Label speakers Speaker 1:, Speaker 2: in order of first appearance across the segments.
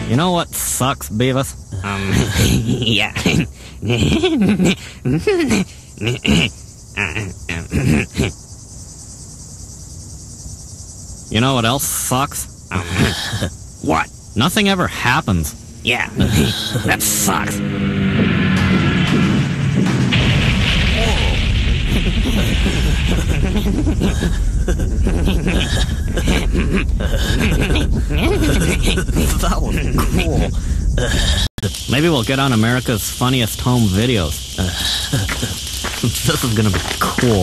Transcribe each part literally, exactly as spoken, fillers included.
Speaker 1: You know what sucks, Beavis?
Speaker 2: Um, yeah.
Speaker 1: You know what else sucks?
Speaker 2: Um, what?
Speaker 1: Nothing ever happens.
Speaker 2: Yeah, that sucks.
Speaker 1: That was cool. Maybe we'll get on America's Funniest Home Videos. This is gonna be cool.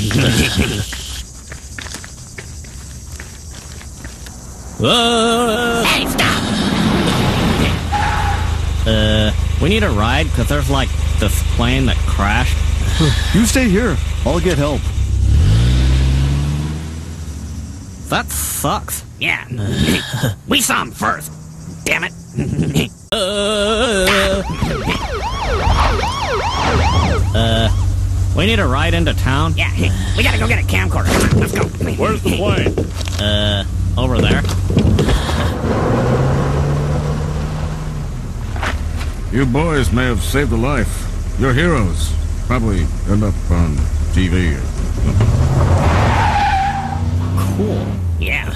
Speaker 1: uh,
Speaker 2: Hey, stop!
Speaker 1: uh, we need a ride because there's like this plane that crashed.
Speaker 3: You stay here. I'll get help.
Speaker 1: That sucks.
Speaker 2: Yeah. We saw him first. Damn it.
Speaker 1: Uh, uh, we need a ride into town.
Speaker 2: Yeah, we gotta go get a camcorder. Come on, let's go.
Speaker 4: Where's the plane?
Speaker 1: Uh, over there.
Speaker 4: You boys may have saved a life. You're heroes. Probably end up on T V.
Speaker 1: Cool.
Speaker 2: Yeah.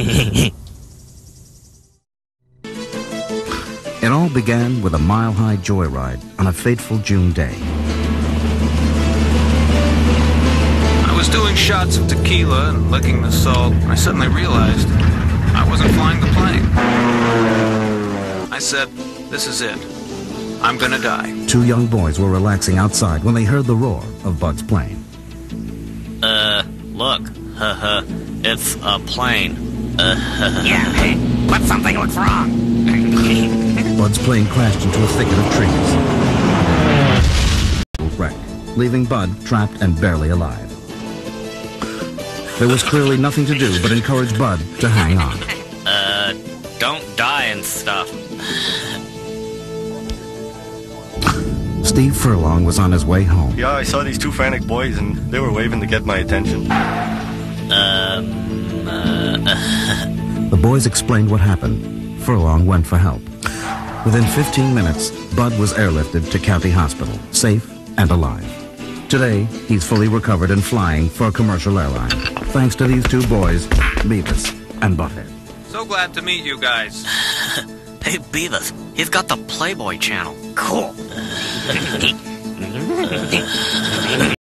Speaker 5: It all began with a mile-high joyride on a fateful June day.
Speaker 6: I was doing shots of tequila and licking the salt. I suddenly realized I wasn't flying the plane. I said, this is it. I'm gonna die.
Speaker 5: Two young boys were relaxing outside when they heard the roar of Bud's plane.
Speaker 1: Uh, look. Haha. It's a plane. Uh,
Speaker 2: Yeah, hey, but something looks wrong.
Speaker 5: Bud's plane crashed into a thicket of trees. Wreck, leaving Bud trapped and barely alive. There was clearly nothing to do but encourage Bud to hang on.
Speaker 1: uh, don't die and stuff.
Speaker 5: Steve Furlong was on his way home.
Speaker 7: Yeah, I saw these two frantic boys and they were waving to get my attention.
Speaker 1: Um, uh,
Speaker 5: The boys explained what happened. Furlong went for help. Within fifteen minutes, Bud was airlifted to County Hospital, safe and alive. Today, he's fully recovered and flying for a commercial airline. Thanks to these two boys, Beavis and Butthead.
Speaker 6: So glad to meet you guys.
Speaker 1: hey, Beavis, he's got the Playboy channel.
Speaker 2: Cool.